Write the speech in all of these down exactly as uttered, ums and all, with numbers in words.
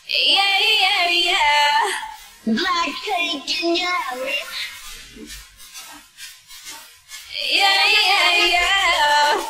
Yeah, yeah, yeah. Blackpink in your Yeah, yeah, yeah.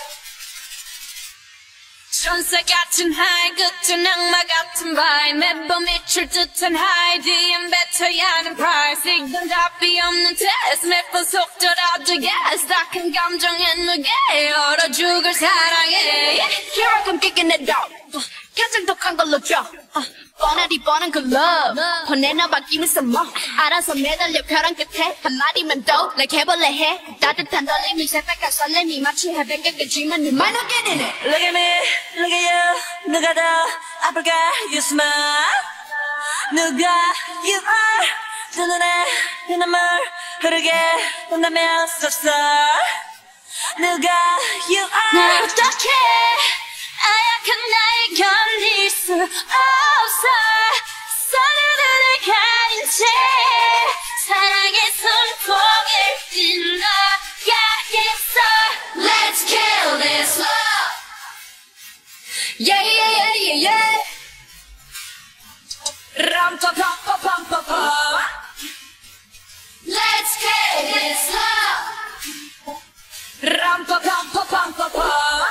천사 같은 하이 끝은 악마 같은 바이 매번 미칠 듯한 하이 뒤엔 뱉어야 하는 price 이건 답이 없는 test 매번 속더라도 yes 딱한 감정에 누게 얼어 죽을 사랑해 Here I come kicking it out 가장 독한 걸로 줘 뻔하디 뻔한 그 love 혼내나 바뀌면서 뭐 알아서 매달려 벼랑 끝에 한마디만 더 like 해볼래 해 따뜻한 떨림이 새빨간 설렘이 마치 해변가까지만 내 말 not getting it Look at me, look at you 누가 더 아플까 you smile 누가 you are 두 눈에 내 눈물 흐르게 본다면 섭섭 누가 you are 날 어떡해 아약한 나를 견딜 수 없어 서늘을 가린 채 사랑의 손톱을 뜯어야겠어 Let's kill this love Yeah yeah yeah yeah yeah 람 pa pa pa pa pa pa Let's kill this love 람 pa pa pa pa pa pa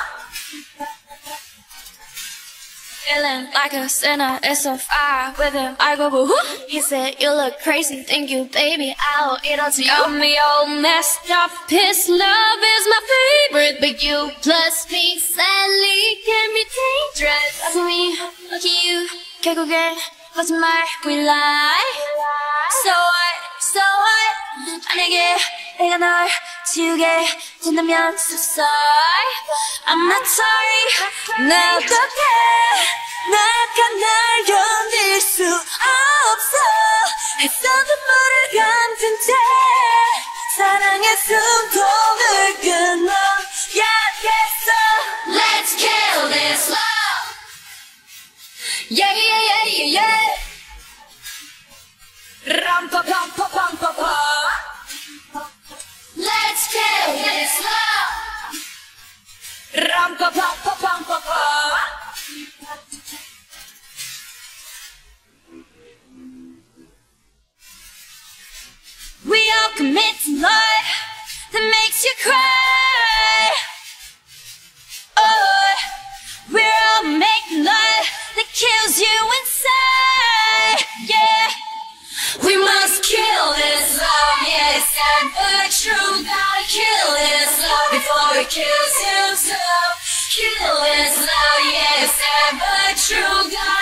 Feeling like a sinner, it's so far with him. I go boo hoo. He said, you look crazy, thank you, baby. I'll eat all to you. I'm me all messed up. His love is my favorite, but you plus me sadly can be dangerous. Look at me, look at you. 결국엔 거짓말 we lie. So what, so what? 만약에 내가 널 지우게 된다면 so sorry. I'm not sorry. 나 어떡해 나약한 날 견딜 수 없어 애써 눈물을 감춘 채 사랑의 숨통을 끊어야겠어 Let's kill this love Yeah yeah yeah yeah yeah 람 pa pa pa pa pa pa Let's kill this love 람 pa pa pa pa pa pa We all commit to love that makes you cry. Oh, we're all making love that kills you inside. Yeah, we must kill this love. Yeah, it's sad but true. Gotta kill this love before it kills himself. Kill this love. Yeah, it's sad but true. Gotta